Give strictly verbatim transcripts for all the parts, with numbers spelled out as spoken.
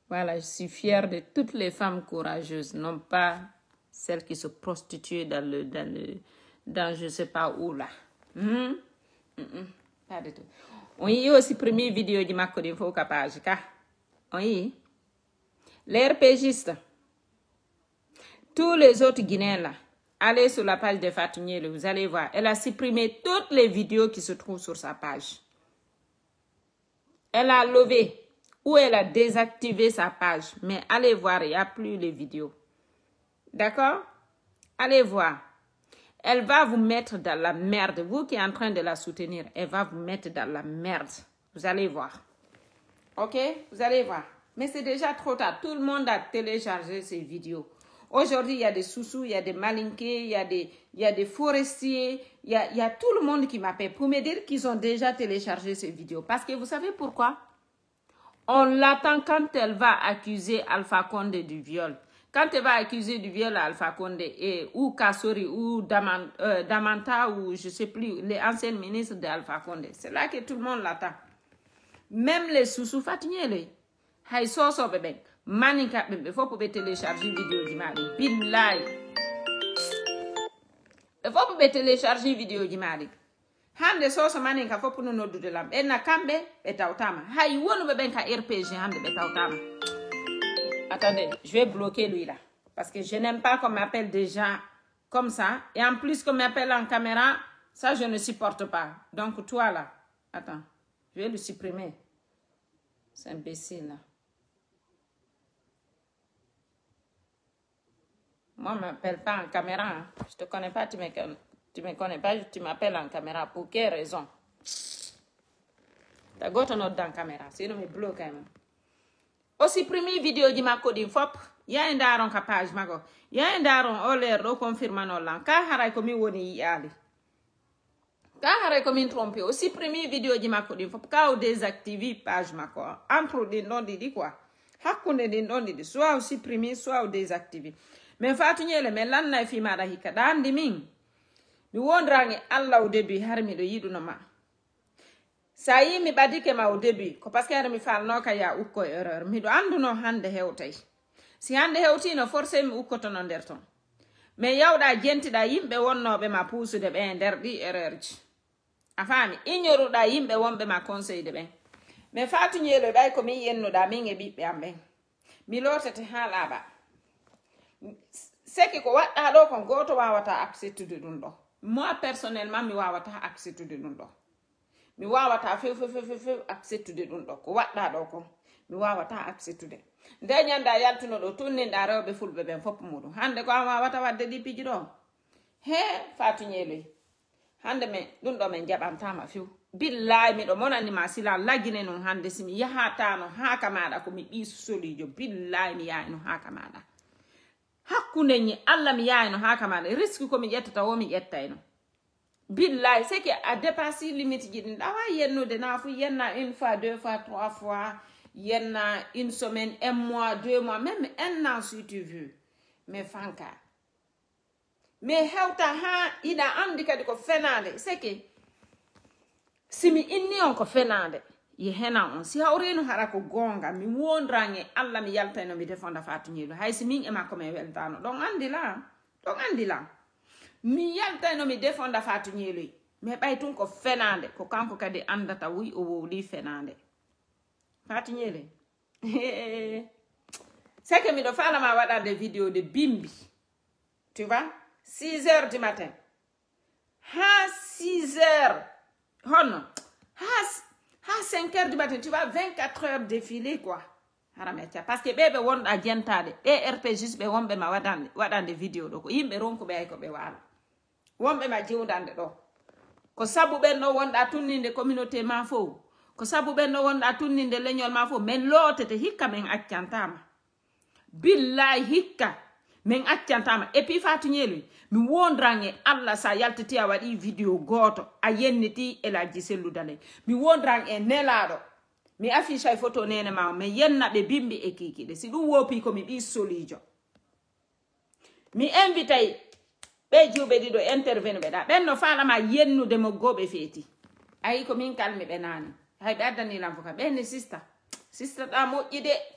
Voilà, je suis fière de toutes les femmes courageuses, non pas celles qui se prostituent dans le, dans le, dans je sais pas où là. Hmm? Mm-mm, pas du tout. On y aussi première vidéo de ma code info capage, car on y les RPGistes, tous les autres Guinéens là, allez sur la page de Fatou Niele, vous allez voir, elle a supprimé toutes les vidéos qui se trouvent sur sa page. Elle a levé ou elle a désactivé sa page, mais allez voir, il n'y a plus les vidéos. D'accord? Allez voir. Elle va vous mettre dans la merde. Vous qui êtes en train de la soutenir, elle va vous mettre dans la merde. Vous allez voir. Ok? Vous allez voir. Mais c'est déjà trop tard. Tout le monde a téléchargé ces vidéos. Aujourd'hui, il y a des sous-sous, il y a des malinqués, il y a des, il y a des forestiers, il y a, il y a tout le monde qui m'appelle pour me dire qu'ils ont déjà téléchargé ces vidéos. Parce que vous savez pourquoi? On l'attend quand elle va accuser Alpha Condé du viol. Quand elle va accuser du viol à Alpha Condé, et, ou Kassori, ou Daman, euh, Damanta, ou je ne sais plus, les anciens ministres d'Alpha Condé, c'est là que tout le monde l'attend. Même les sous-sous fatigués, hay soso bébé, manika bébé, faut pour télécharger vidéo du mari. Billahi. Il faut pour télécharger vidéo du mari. Hande soso maninka faut pour nous nous de lam. Et na kambe et tautama. Hay wonu bébé ka R P G hande et tautama. Attendez, je vais bloquer lui là. Parce que je n'aime pas qu'on m'appelle des gens comme ça. Et en plus qu'on m'appelle en caméra, ça je ne supporte pas. Donc toi là, attends, je vais le supprimer. C'est imbécile là. Moi, je ne m'appelle pas en caméra. Hein. Je ne te connais pas, tu ne me, tu me connais pas, tu m'appelles en caméra. Pour quelle raison? Tu as got un autre dans la caméra, sinon je bloque. Aussi, première vidéo de ma code infop, il y a un daron capage, mago. Il y a un daron, oh l'air, reconfirmant non là. Car haray comme il y a ali. Car haray comme il trompe. Aussi, première vidéo de ma code infop, car ou désactiver page, mago. Entre des noms de quoi? Hakune des noms de soit aussi supprimer, soit ou désactiver. Mais Fatou Niele mais lan na fi mada hika dandi min mi wondrangi Allah au début har mi do yiduno ma sa yi mi badike ma au début ko parce que har mi fal no ka ya ukko erreur mi do anduno hande hewtay si hande hewti no forcé mi ukko to no der ton mais yawda jentida yimbe wonnobe ma pusude be der di erreur ji afami ignoruda yimbe wonbe ma conseil de ben mais Fatou Niele bay ko mi yennuda min e bibbe ambe mi lotete halaba c'est que ko wadda do kon goto wawata acceptude dum do moi personnellement mi wawata acceptude dum do mi wawata fe fe fe fe acceptude dum do ko wadda do kon mi wawata acceptude nde nyanda yaltuno do tunninda rewbe fulbe ben fop mudum hande ko wawata wadde di piji do he Fatou Niele hande me dum do men jabantama fiu billahi mi do monani ma sila lagine non hande simi yahata no haka mada ko mi bisu solijo billahi mi yaay no haka mada hakkunde ni Allah mi yaay no haka mada risque ko mi jettata wo mi jettay no billahi c'est que a dépassé limite ji din dawa yennude na fu yenna une fois deux fois trois fois yenna une semaine un mois deux mois même un an si tu veux mais fanka mais hewta ha ida andi kadi ko fenade c'est que simi inni on ko fenade ye hena on si hawreno hara ko gonga mi wondrange Allah mi yaltayno mi defonda Fatou Niele hay si min e makko me weltano don andi la don andi la mi yaltayno mi defonda Fatou Niele me baytun ko fenade ko kanko kadi andata wi o wowli fenade Fatou Niele c'est que mi do fala ma wada des vidéos de bimbi tu vois six heures du matin ha six heures hono ha ha cinq heures du matin, tu vas vingt-quatre heures défiler quoi. Parce que bébé won a jentade, et R P G be wonbe ma wadande wadande vidéo do ko yimbe ronko be ay ko be wala. Wonbe ma jiwdande do. Ko sabu ben no wonda tunninde communauté ma fo. Ko sabu ben no wonda tunninde leñol ma fo, men lotete hikka men accantama. Billahi hikka men accantama. Et puis Fatou Niele mi wondrange Allah sa yaltati a wadi vidéo goto a yenniti e la giselu dale mi wondrange e nelado mi affiche ay photo nene ma me yenna be bimbi e kiki de si dum wopi ko mi bi solijo mi invite be jube dido intervenir be da benno fala ma yennude mo gobe feti ay ko min kalmi be nani hay be adani lam foka ben sister sister da mo ide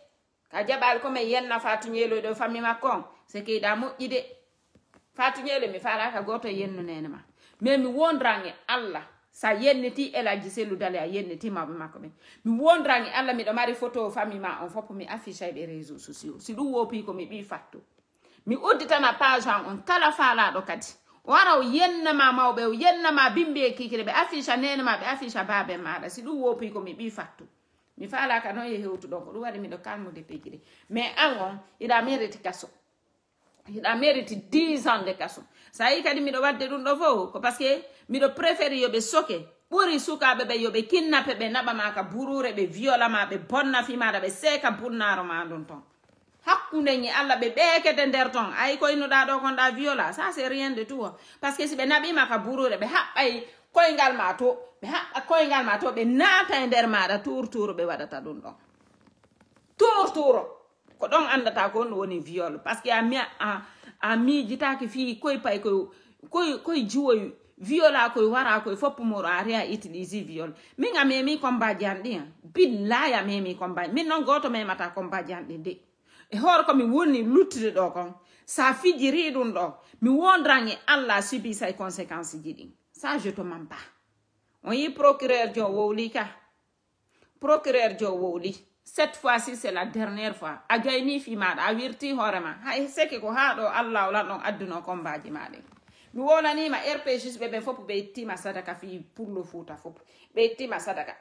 ka jabal ko me yenna Fatou Nyelo do fami makon c'est que da mo ide Fatou Nyelo mi fala ka goto yennu nenema mais mi wondrange Allah sa yenniti ela giselu dale a yenniti mabbe makko be mi wondrange Allah mi do mari photo fami ma on fop mi affiche be réseaux sociaux si du wopi ko mi bi fatto mi udditana page on kala fala do kadi wara yenna ma mawbe yenna ma bimbe kikire be affiche nene ma be affiche babe maada si du wopi ko mi bi fatto mi fala ka no ye hewtu donc du wadi mi do calme de pekire mais angon ida mérite kaso ida mérite dix ans de kaso sa yi kadi mi do wadde dum do fo ko parce que mi do préfère yobe soke buri suka be be yobe kidnappe be naba maka burure be viola ma be bonna fi ma da be seka bunnaro ma don ton hakkunde ni Allah be bekete nder ton ay ko ino da do kon da viola ça c'est rien de tout parce que si be nabi maka burure be habbay koyngal ma to be habba koyngal ma to be nata nder ma da tour tour be wadata dum don tour tour ko don andata ko woni viol parce que a mi a a mi jitaki fi koy pay ko koy koy jiwoy viola koy wara koy fop mo area utiliser viol mi nga memi combat jandi billahi ya memi combat min non goto memata combat jandi de e hor ko mi woni luttude do kon sa fijiri dum do mi wondrange Allah subi say conséquences jidi ça je te mens pas on y procureur jo wowli ka procureur jo wowli cette fois-ci c'est la dernière fois a gayni fi ma a wirti horema hay seke ko ha do Allah wala don adduno combat ji ma de mi wonani ma R P G be be fop be tima sadaka fi pour le foot fop be tima sadaka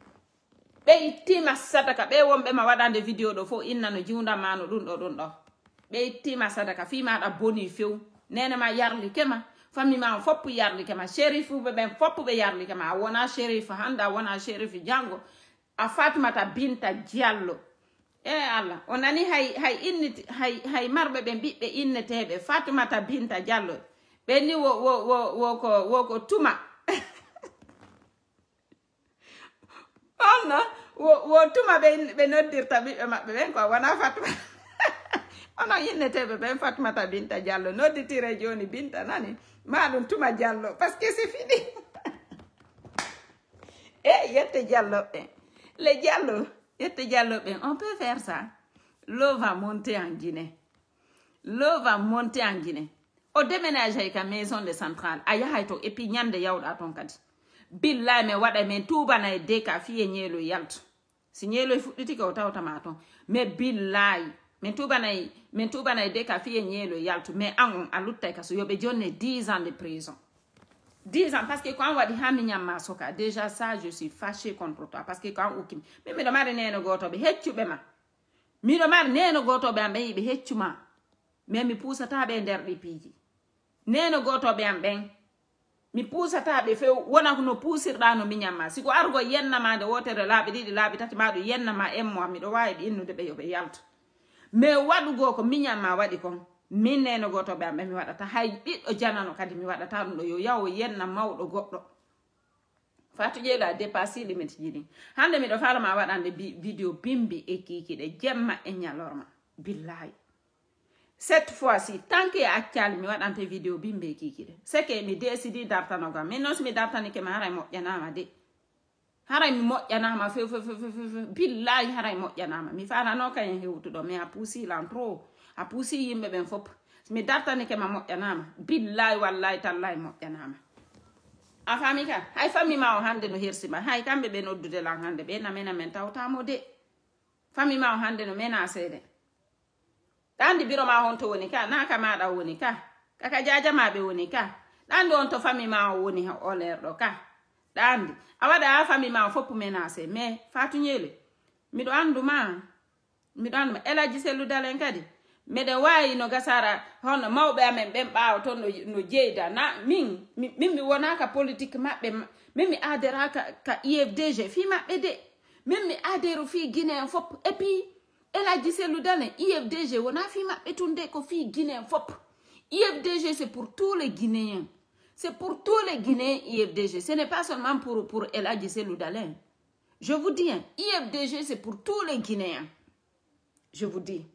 be tima sadaka be wonbe ma wadande vidéo do fo inna no jiunda mano dun do dun do be tima sadaka fi ma da boni few nene ma yarli kema fami ma fop yarli kema shérif be be fop be yarli kema wona shérif handa wona shérif jango a Fatoumata Binta Diallo e Allah onani hay hay inni hay hay marbe be bibbe innetebe Fatoumata Binta Diallo be ni wo wo wo wo ko wo ko tuma anna wo wo tuma be be noddirta bibbe mabbe ben ko wana Fatuma ona innetebe be Fatoumata Binta Diallo nodditire joni Binta nani ma dum tuma Diallo parce que c'est fini e yette Diallo be les Diallo yette Diallo be on peut faire ça l'eau va monter en Guinée l'eau va monter en Guinée o déménage avec la maison de centrale aya hayto et puis nyande yawda ton kadi billahi me wada men tuba na de ka fiye nyelo yalto si nyelo fuditi ko tawta ma ton mais billahi men tuba na men tuba na de ka fiye nyelo yalto mais angon alutta ka so yobe jonne dix ans de prison dix ans parce que quand on wadi hami nyamma soka déjà ça je suis fâché contre toi parce que quand okim mais me do mari neno goto be heccube ma mi do mari neno goto be ambe be heccuma mais mi pusata be nder di piji neno goto be am ben mi pusata be fe wona no pusirda no mi nyamma siko argo yenna ma de wotere laabi didi laabi tati ma do yenna ma emmo mi do wawi be innude be yo be yalto mais wadu go ko mi nyamma wadi kon min neno goto be am mi wadata hay biddo janano kadi mi wadata dum do yo yawo yenna mawdo goddo Fatou Nyelo a dépassé limite jini hande mi do fala ma wadande vidéo bimbi e kiki de jemma e nyalorma billahi cette fois-ci tant que actual mi wadante vidéo bimbe kikide c'est que mi décidi dartano gam mais non si mi dartani ke ma haray mo yanama de haray mi mo yanama fe fe fe fe billahi haray mo yanama mi fana no kay hewtu do mais a poussi l'antro a poussi yimbe ben fop mi dartani ke ma mo yanama billahi wallahi tallahi mo yanama a fami ka hay fami ma o hande no hersima hay kambe be noddude lan hande be na mena men tawtamo de fami ma o hande no mena sede dandi biro ma honto woni ka naka ma da woni ka kaka jaja ma be woni ka dandi on to fami ma woni o lerdo ka dandi awada a fami ma foppu menase mais Fatou Nyelo mi do anduma mi do anduma ela jiselu dalen kadi me de wayi no gasara hono mawbe amen ben baaw ton no, no jeeda na min min mi wona ka politique mabbe min mi adera ka, ka I F D G fi mabbe de min mi aderu fi Guinée fop et puis elle a dit c'est le dernier I F D G on a fait ma étonné ko fi Guinée fop I F D G c'est pour tous les Guinéens c'est pour tous les Guinéens I F D G ce n'est pas seulement pour pour elle a dit c'est le dernier je vous dis hein, I F D G c'est pour tous les Guinéens je vous dis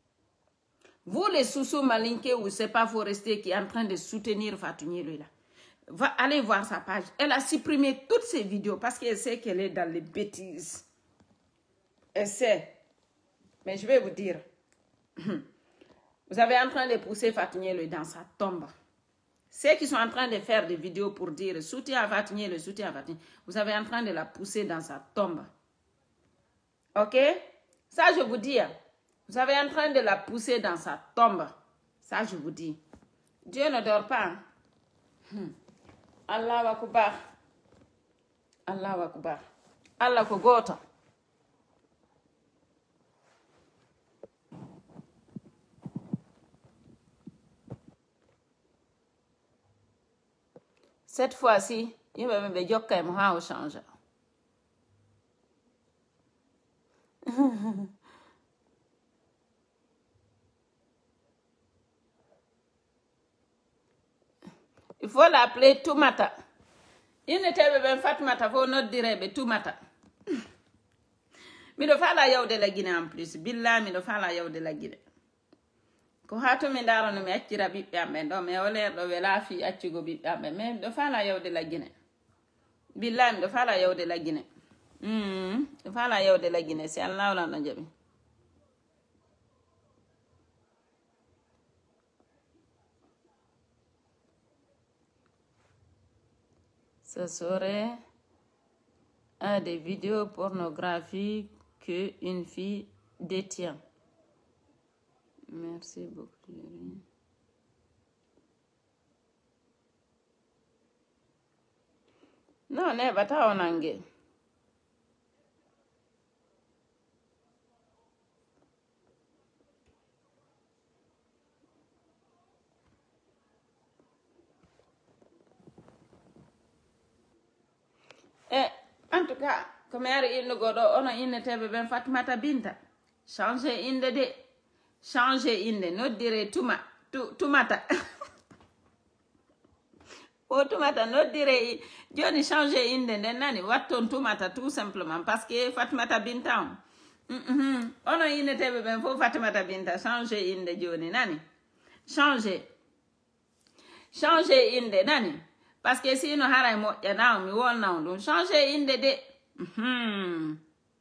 vous les sous-sous malinqués ou c'est pas Forestier qui est en train de soutenir Fatou Nyelo là va aller voir sa page elle a supprimé toutes ses vidéos parce qu'elle sait qu'elle est dans les bêtises elle sait Mais je vais vous dire, vous avez en train de pousser Fatougnelou dans sa tombe. Ceux qui sont en train de faire des vidéos pour dire soutien à Fatougnelou, soutien à Fatougnelou, vous avez en train de la pousser dans sa tombe. Ok? Ça, je vous dis, vous avez en train de la pousser dans sa tombe. Ça, je vous dis. Dieu ne dort pas. Hmm. Allah Akbar. Allah Akbar. Allah Kogota. Cette fois-ci, il va me dire que je vais changer. Il faut l'appeler Toumata. Il n'était pas Fatmata, il faut notre dire Toumata. Mais il faut la de la Guinée en plus. Billah, mais il faut la de la Guinée. Ko hatu mi ndaro no mi accira biɓɓe amɓe ɗo mi olerɗo ɓe laafi accugo biɓɓe amɓe mais ɗo fala yawde laggine billahi mi ɗo fala yawde laggine mm ɗo fala yawde laggine si allah wala no jaɓi ce serait à des vidéos pornographiques que une fille détient. Merci beaucoup. Non, ne bata onange. Eh, en tout cas, comme il ne godo, on a une tebe ben Fatmata Binta. Changer inde de. Changer inde, no dire tuma, tu, tumata. Oh, tumata, no dire, Johnny changer inde, nani, watton tumata, tout simplement, parce que Fatmata Binta, mm -hmm. On a une tebe ben fo Fatmata Binta, changer inde, Johnny, nani. Changer. Changer inde, nani. Parce que si nous avons un na mi won na on changer inde de. Mhm.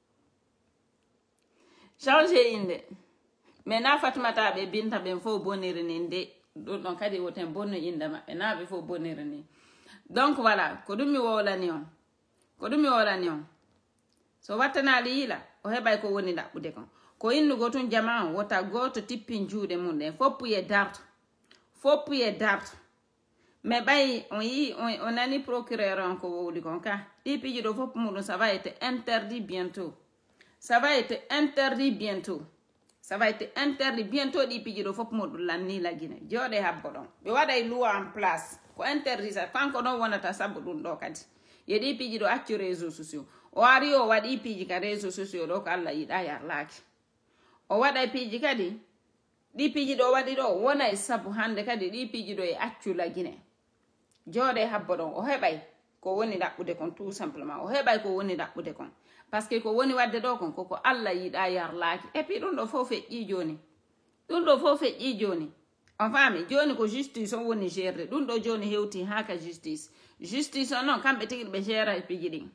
Changer inde. Mais na Fatmata be Binta ben fo bonire ni de don kadi woten bonno inde ma na be fo bonire ni. Donc voilà, ko dum mi wola ni on. Ko dum mi wola ni on. So watana li ila o hebay ko woni dabbude kon. Ko innu gotun jama wota goto tippin juude mun den fo puye dart. Fo puye dart. Mais bay on y on a ni procureur encore wodi kon ka. Di piji do fo mun ça va être interdit bientôt. Ça va être interdit bientôt. Ça va être interdit bientôt di piji do fop modul la ni la Guinée jode habbodon be waday loi en place ko interdit ça kanko non wonata sabu dun do kadi ye di piji do accu réseaux sociaux o ari o wadi piji ka réseaux sociaux do ko Allah yida yar laaki o waday piji kadi di piji do wadi do wona e sabu hande kadi di piji do e accu la Guinée jode habbodon o hebay ko woni dabbude kon tout simplement o hebay ko woni dabbude kon parce que ko woni wadde do kon koko Allah yida yar laaki et puis dun do fo feƴƴi joni dun do fo feƴƴi joni on fami joni ko justice on woni gérde dun do joni hewti haka justice justice on non kambe tigi be gérra e piji din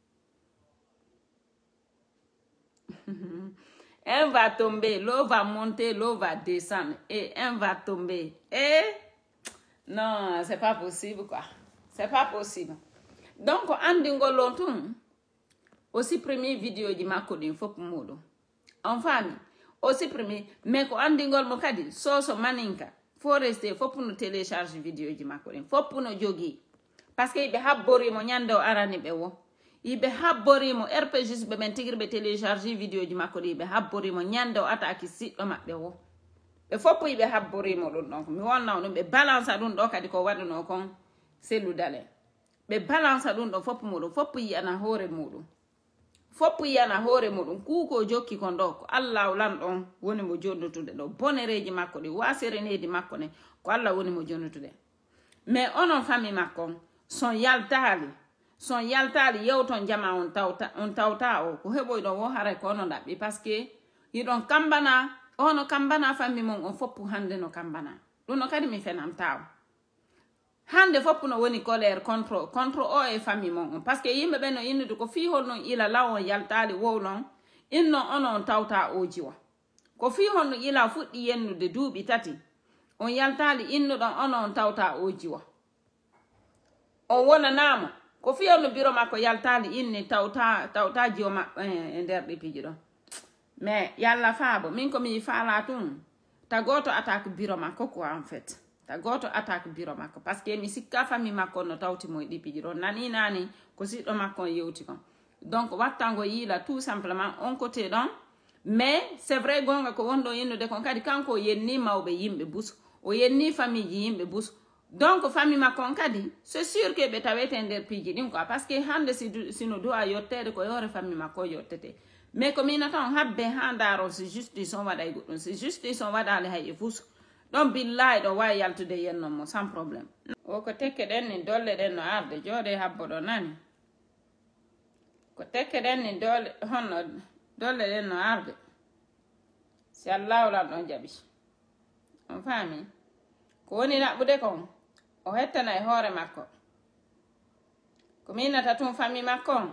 un va tomber, l'eau va monter, l'eau va descendre et un va tomber et non c'est pas possible quoi c'est pas possible donc andi ngolontum aussi premier vidéo di makko din fop modo en famille aussi premier mais ko andi ngol mo kadi soso maninka faut rester fop no télécharge vidéo di makko din fop no jogi parce que be habbori mo nyando arani be wo ibe habbori mo R P G be men tigirbe télécharge vidéo di makko di be habbori mo nyando ataki siddo mabbe wo be fop ibe habbori mo don donc mi wonna no be balance dun do kadi ko waduno kon selu dale be balance dun do fop modo fop yi ana hore modo foppu yana hore mudum kuko jokki kon do ko Allah lan don woni mo jondutude do bonereji makko di wasereneedi makko ne ko Allah woni mo jondutude mais onon fami makko son yaltali son yaltali yewton jama on tawta on tawta o ko heboy do wo hare ko non dabbi parce que yidon kambana ono kambana fami mon on foppu hande no kambana dun no kadi mi fenam taw hande foppu no woni colère contre contre o e famille mon parce que yimbe be no innude ko fi hol non ila lawo yaltali wowlon inno onon tawta o jiwa ko fi honno ila fuɗɗi yennude duuɓi tati on yaltali innuɗon on on tawta o jiwa on wonanamo ko fi honno biro makko yaltali inni tawta tawta jiwa maɓɓe e nder ɗipiji ɗon mais yalla faabo min ko mi faala tun ta goto attaque biro makko quoi en fait ta goto attaque biro makko parce que mi sikka famille makko no tawti moy ɗipiji ɗon nani nani ko siɗɗo makko yewti kon donc wattango yiila tout simplement on côté ɗon mais c'est vrai gonga ko wonɗo innude kon kadi kanko o yenni mawɓe yimɓe buso o yenni famille ji yimɓe buso donc famille makko on kadi c'est sûr que ɓe tawete nder piiji ɗin quoi parce que hande sino duwa yettede ko yore famille makko yettete mais ko mina tan habbe ha ndaron si justice on waɗa e goɗɗum si justice on waɗali hay e fuso ɗon billahi ɗo wawi yaltude yennon mo sans probléme o ko tekke ɗen ni dolle ɗen no arde jooɗe habbo ɗo nani ko tekke ɗen ni dole honno dolle ɗen no arde si allahu lan ɗon jaɓi on faami ko woni naɓɓude kon o hettana e hoore makko ko minata tun famille makko on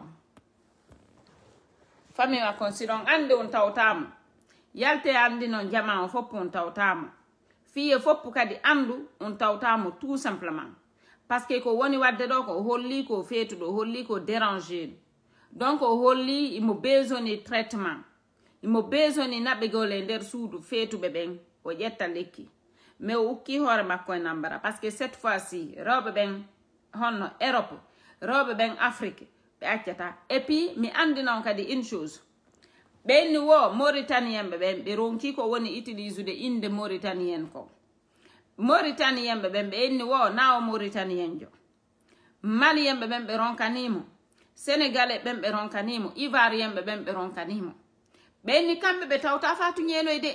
famille makko si ɗon andi on tawtamo yalte andi noon jama o foppu on tawtamo fiye foppu kadi andu on tawtamo tout simplement parce que ko woni wadde ɗo ko o holli ko feetuɗo o holli ko dérangé donc o holli imo besoin traitement imo besoin naɓegole nder suudu feetuɓe ɓen o ƴetta lekki mais o ukki hoore makko e nambara parce que cette fois ci rewɓe ɓen honno Europe rewɓe ɓen Afrique ɓe accata et puis mi andi noon kadi une chose ɓenni wo Mauritanien ɓe ɓen ɓe ronki ko woni utilise ude inde Mauritanien ko Mauritanien ɓe ɓen ɓe enni wo nawo Mauritanien jo Malien ɓe ɓen ɓe ronkanimo Sénégalais ɓen ɓe ronkanimo Ivoirien ɓe ɓen ɓe ronkanimo ɓenni kamɓe ɓe tawta fatu ñeeloyde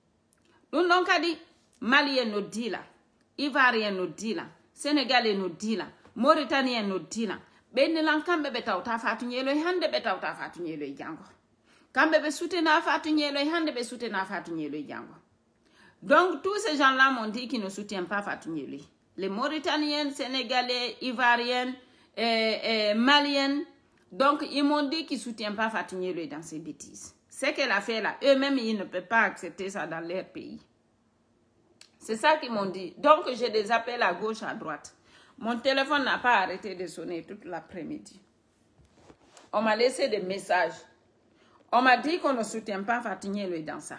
ɗum ɗon kadi Malien no dila Ivoirien no dila Sénégalais no dila Mauritanien no dila ɓenni lan kamɓe ɓe tawta fatu ñeeloy hande ɓe tawta fatu ñeeloy jango kamɓe ɓe soutena fatu ñeeloy hande ɓe soutena fatu ñeeloy jango donc tous ces gens là m'ont dit qu'ils ne soutiennent pas fatu ñeeloy les Mauritaniens Sénégalais Ivoiriens et, et Maliens donc ils m'ont dit qu'ils ne soutiennent pas fatu ñeeloy dans ces bêtises. Ce qu'elle a fait là, eux-mêmes, ils ne peuvent pas accepter ça dans leur pays. C'est ça qu'ils m'ont dit. Donc, j'ai des appels à gauche, à droite. Mon téléphone n'a pas arrêté de sonner toute l'après-midi. On m'a laissé des messages. On m'a dit qu'on ne soutient pas Fatou Niéloy dans ça.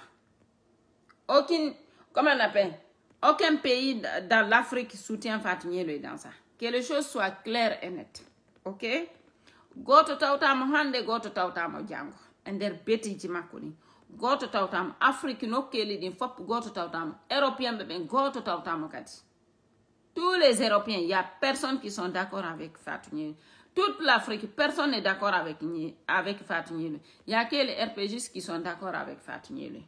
Aucune, comment on appelle, aucun pays dans l'Afrique soutient Fatou Niéloy dans ça. Que les choses soient claires et nettes. Ok? Goto tawtamo hande, goto tawtamo jango. Ender betiji makko ni goto tawtamo Afrique nokkeli ɗin fop goto tawtamo Européen ɓe ɓen goto tawtamo kadi tous les Européens il y a personne qui sont d'accord avec Fatou Niéloy toute l'Afrique personne n'est d'accord avec avec Fatou Niéloy il y a que les R P Gistes qui sont d'accord avec Fatou Niéloy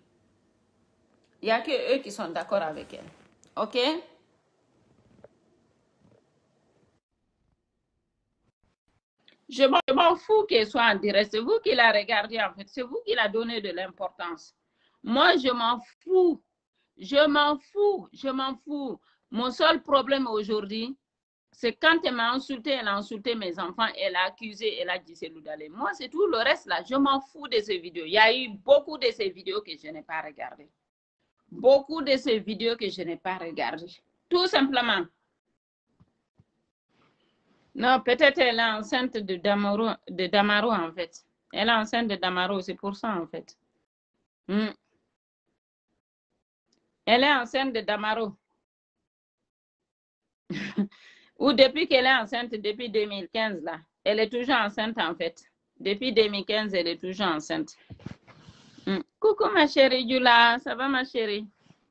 il y a que eux qui sont d'accord avec elle. Ok? Je m'en fous qu'elle soit en direct. C'est vous qui la regardez en fait. C'est vous qui la donnez de l'importance. Moi, je m'en fous. Je m'en fous. Je m'en fous. Mon seul problème aujourd'hui, c'est quand elle m'a insulté, elle a insulté mes enfants, elle a accusé, elle a dit c'est Loudalé. Moi, c'est tout le reste là. Je m'en fous de ces vidéos. Il y a eu beaucoup de ces vidéos que je n'ai pas regardées. Beaucoup de ces vidéos que je n'ai pas regardées. Tout simplement. Non, peut-être elle est enceinte de Damaro, de Damaro en fait. Elle est enceinte de Damaro, c'est pour ça en fait. Mm. Elle est enceinte de Damaro. Ou depuis qu'elle est enceinte, depuis deux mille quinze là. Elle est toujours enceinte en fait. Depuis deux mille quinze, elle est toujours enceinte. Mm. Coucou ma chérie Jula, ça va ma chérie?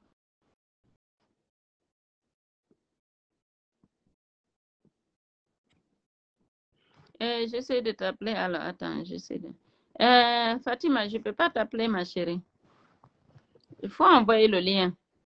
Euh, j'essaie de t'appeler. Alors, attends, j'essaie de... Euh, Fatima, je ne peux pas t'appeler, ma chérie. Il faut envoyer le lien.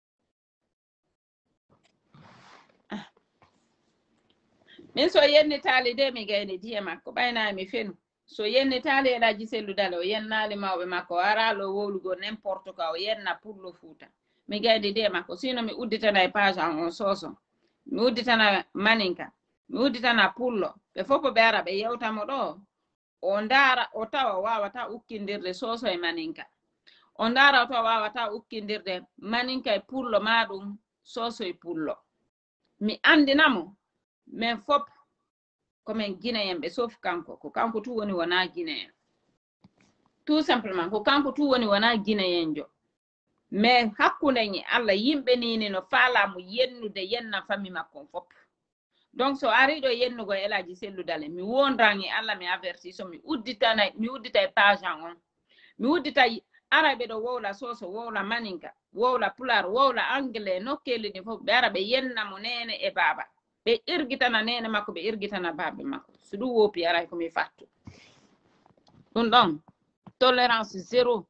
Mais so yenni taali de mi gayni diye makko ɓaynami fenu so yenni taali eɗaji selludale o yennali mawɓe makko aralo wowlugo n'importe quoi o yenna pour le Fouta mi gayni de makko sino mi udditana e page an on soso mi udditana maninka mi udditana pullo ɓe fof ɓe ara ɓe yewtamo ɗo o ndaara o tawa wawata ukkindirde soso e maninka on ndara to wawata ukkindirde maninka e pullo maɗum soso e pullo mi andinamo men fop komin guinéen ɓe sauf kanko ko kanko tu woni wona guinéen tout simplement ko kanko tu woni wona guinéen jo mais hakkunde ñi allah yimɓe nini no faalamu yennude yenna famille makko fop donc so ari ɗo yennugo Elaji Cellou Dalein mi wondangi allah mi averti so mi udditana mi uddita e page an on mi uddita araɓe ɗo wowla soso wowla maninka wowla pular wowla anglais nokkeli ni fof ɓe ara ɓe yennamo nene e baba ɓe irgitana nene makko ɓe irgitana babe makko so ɗum wopi aray komi fattu ɗum ɗon tolérance zéro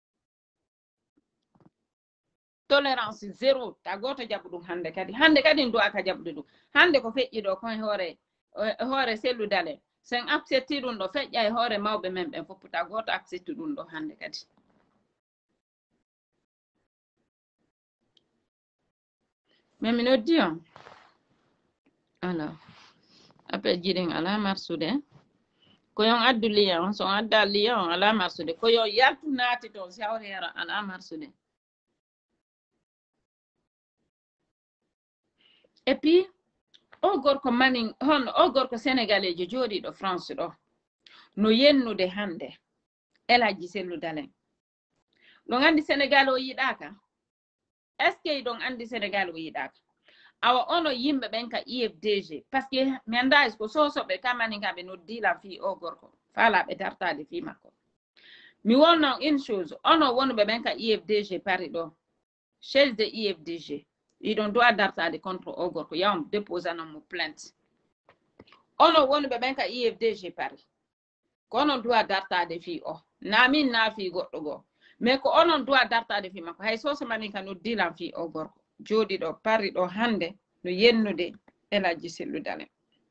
tolérance zéro ta goto jaɓu ɗum hande kadi hande kadi du'a ka jaɓude ɗum hande ko feƴƴi ɗo kon hoore hoore Cellou Dalein sen accepti ɗum ɗo feƴƴa e hoore mawɓe men ɓen fof ta goto accepti ɗum ɗo hande kadi mais mi noddi on alors appel jiɗin ala marsude ko yon addu liya on so adda liya on ala marsude ko yon yaltu naati toon si hawrera ala marsude et puis o gorko manin hon o gorko sénégalais jo jooɗiɗo France ɗo no yennude hande Elaji Cellou Dalein ɗon andi Sénégal o yiɗaka est ce que ɗon andi Sénégal o yiɗaka awa ono yimɓe ɓen ka I F D G par ce que mi anda est ce que sosoɓe kamani ka ɓe noddilan fi o gorko faalaɓe dartade fi makko mi wonno une chose ono wonɓe ɓen ka I F D G pari ɗo chef de I F D G iɗon doit dartade contre o gorko yawm déposanamo plainte ono wonɓe ɓen ka I F D G pari ko onon doit dartade fi o na min na fi goɗɗo goo mais ko onon doit dartade fi makko hay soso mani ka noddilan fi o gorko jooɗi ɗo pari ɗo hande no yennude Elaji Cellou Dalein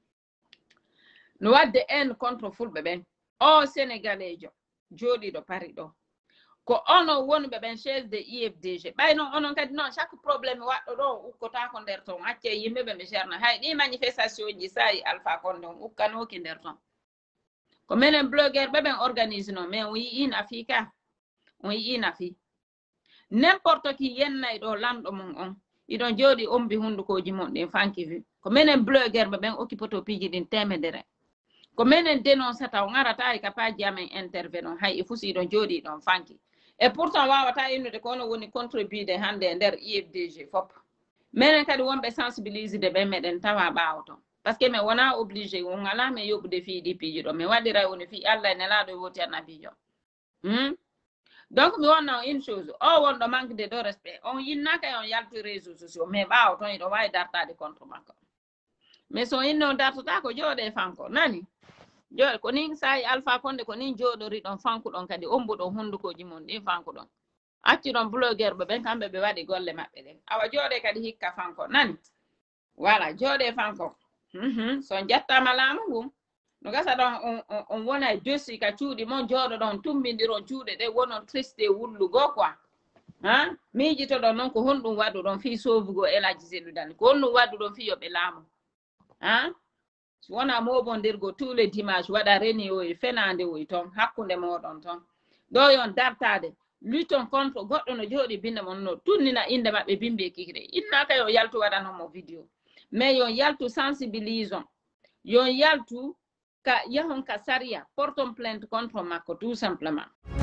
no wadde en contre fulɓe ɓen o sénégalais jo jooɗi ɗo pari ɗo ko ono wonɓe ɓen chef de I F D G ɓayno onon kadi noon chaque probléme waɗɗo ɗo ukkotako nder ton acce yimɓeɓe ɓe ceerno hay ɗi manifestation ji sayi Alpha Condé on ukkanoki nder ton ko minen blogueur ɓe ɓen organise no mais on yii nafi ka on yii nafi n'importe qui yennay ɗo lamɗo mon on iɗon jooɗi ombi hundukoji mon ɗin fanki wi ko minen blogueur ɓe ɓen occupoto piji ɗin temedere ko minen dénoncata on arata e kapaji amen intervenant hay e fusi ɗon jooɗi ɗon fanki et pourtant wawata innude ko ono woni contribude hande e nder I F D G fop minen kadi wonɓe sensibilise de ɓen meɗen tawa ɓaawo ton par ce que min wona obligé on ala min yoɓude fiiɗi piiji ɗo min waɗira woni fi allah e nelaɗo e woti annabijo hmm? donc mi wonna une chose o wonɗo manque de de respect on yinnaka e on yaltu réseaux sociaux mais ɓaawo ton iɗo wawi dartade contre makko mais so inno on dartata ko jooɗe fanko nani jooɗe ko nin sayi Alpha Condé ko nin jooɗori ɗon fanku ɗon kadi ombuɗon hundukoji mon ɗin fanku ɗon acci ɗon blogueur ɓe ɓen kamɓe ɓe waɗi golle maɓɓe ɗen awa jooɗe kadi hikka fanko nani voilà jooɗe fanko so jettama laamu ngun no gasa ɗon on wona e dossier ka cuuɗi mon jooɗo ɗon tumbindiron cuuɗe ɗe wonon triste wullugo quoi ha miijito ɗon noon ko honɗum waɗu ɗon fi sauvugo Elaji Cellou Dalein ko honɗum waɗu ɗon fi yoɓe laamu ha so wona mobondirgo tous les dimanche waɗa reni o e fenande o e ton hakkunde moɗon ton ɗo yon dartade lutton contre goɗɗo no jooɗi binde mon no tunnina inde maɓɓe bimbe kikre innaka yo yaltu waɗanomo vidéo mais yon yaltu sensibilisons yon yaltu ka yahon ka saria porton plainte contre makko tout simplement